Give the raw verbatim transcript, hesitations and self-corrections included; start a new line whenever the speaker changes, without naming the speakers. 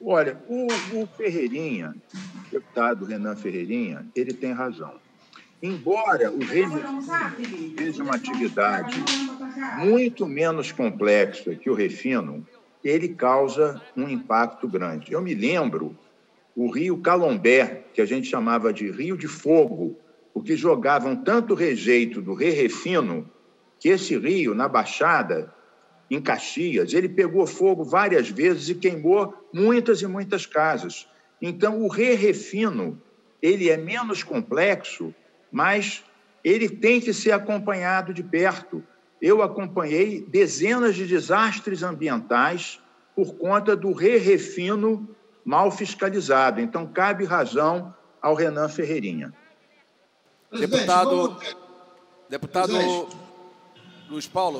Olha, o, o Ferreirinha, o deputado Renan Ferreirinha, ele tem razão. Embora o refino seja uma atividade muito menos complexa que o refino, ele causa um impacto grande. Eu me lembro o rio Calombé, que a gente chamava de Rio de Fogo, porque jogavam tanto rejeito do re-refino que esse rio, na Baixada, em Caxias, ele pegou fogo várias vezes e queimou muitas e muitas casas. Então, o re-refino, ele é menos complexo, mas ele tem que ser acompanhado de perto. Eu acompanhei dezenas de desastres ambientais por conta do re-refino mal fiscalizado. Então, cabe razão ao Renan Ferreirinha.
Deputado, deputado Luiz Paulo.